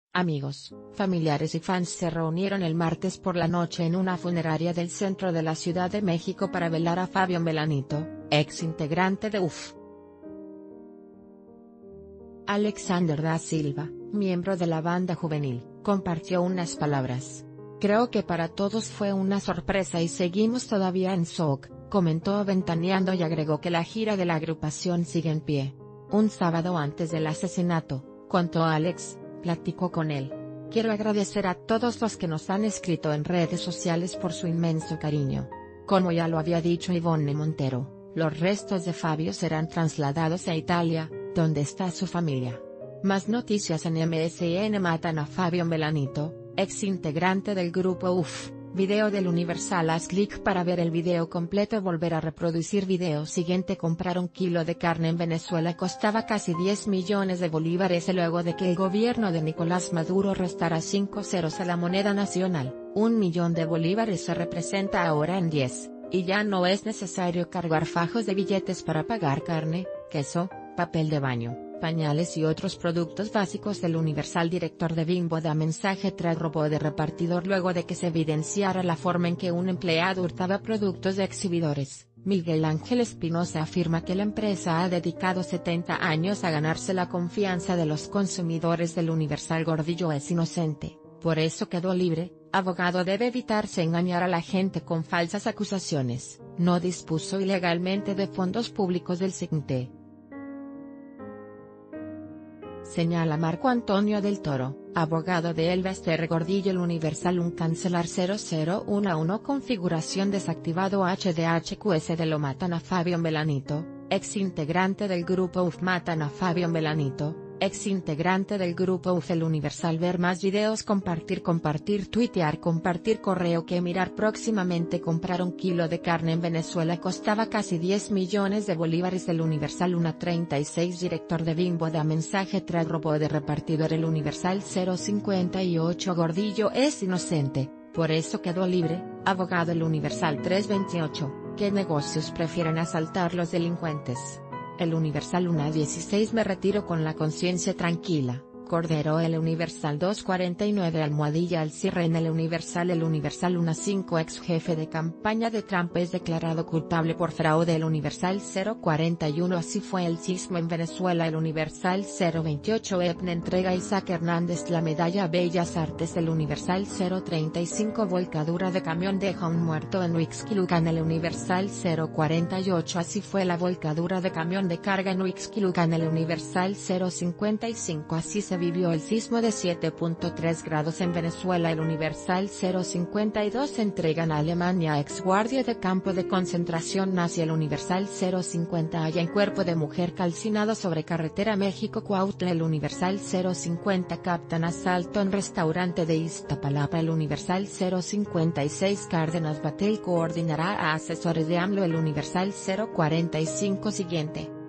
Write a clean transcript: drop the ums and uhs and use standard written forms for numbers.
Amigos, familiares y fans se reunieron el martes por la noche en una funeraria del centro de la Ciudad de México para velar a Fabio Melanito, ex integrante de UF. Alexander da Silva, miembro de la banda juvenil, compartió unas palabras. "Creo que para todos fue una sorpresa y seguimos todavía en shock", comentó ventaneando y agregó que la gira de la agrupación sigue en pie. Un sábado antes del asesinato, contó Alex, platicó con él. "Quiero agradecer a todos los que nos han escrito en redes sociales por su inmenso cariño. Como ya lo había dicho Ivonne Montero, los restos de Fabio serán trasladados a Italia, donde está su familia". Más noticias en MSN. Matan a Fabio Melanito, ex integrante del grupo UF. Video del Universal. Haz clic para ver el video completo. Volver a reproducir video siguiente. Comprar un kilo de carne en Venezuela costaba casi 10 millones de bolívares luego de que el gobierno de Nicolás Maduro restara 5 ceros a la moneda nacional. 1 millón de bolívares se representa ahora en 10, y ya no es necesario cargar fajos de billetes para pagar carne, queso, papel de baño, pañales y otros productos básicos. Del Universal. Director de Bimbo da mensaje tras robo de repartidor luego de que se evidenciara la forma en que un empleado hurtaba productos de exhibidores. Miguel Ángel Espinosa afirma que la empresa ha dedicado 70 años a ganarse la confianza de los consumidores. Del Universal. Gordillo es inocente, por eso quedó libre. Abogado debe evitarse engañar a la gente con falsas acusaciones. No dispuso ilegalmente de fondos públicos del CNT. Señala Marco Antonio del Toro, abogado de Elba Ester Gordillo. El Universal. Un cancelar 0011 configuración desactivado HDHQS. Lo matan a Fabio Melanito, ex integrante del grupo UF. Matan a Fabio Melanito, ex integrante del grupo UF. El Universal. Ver más videos. Compartir, tuitear, compartir correo que mirar próximamente. Comprar un kilo de carne en Venezuela costaba casi 10 millones de bolívares. El Universal. 1:36 Director de Bimbo da mensaje tras robo de repartidor. El Universal. 058 Gordillo es inocente, por eso quedó libre, abogado. El Universal. 3:28 ¿Qué negocios prefieren asaltar los delincuentes? El Universal. 1:16 Me retiro con la conciencia tranquila, Cordero. El Universal. 2:49 Almohadilla al cierre en el Universal. El Universal. 1:5 Ex jefe de campaña de Trump es declarado culpable por fraude. El Universal. 0:41 Así fue el sismo en Venezuela. El Universal. 0:28 EPNE entrega a Isaac Hernández la medalla a Bellas Artes. El Universal. 0:35 Volcadura de camión deja un muerto en Huixquilucan. El Universal. 0:48 Así fue la volcadura de camión de carga en Huixquilucan. El Universal. 0:55 Así se vivió el sismo de 7.3 grados en Venezuela. El Universal. 0:52 Entregan a Alemania ex guardia de campo de concentración nazi. El Universal. 0:50 Hallan cuerpo de mujer calcinado sobre carretera México-Cuautla. El Universal. 0:50 Captan asalto en restaurante de Iztapalapa. El Universal. 0:56 Cárdenas Batel coordinará a asesores de AMLO. El Universal. 0:45 Siguiente.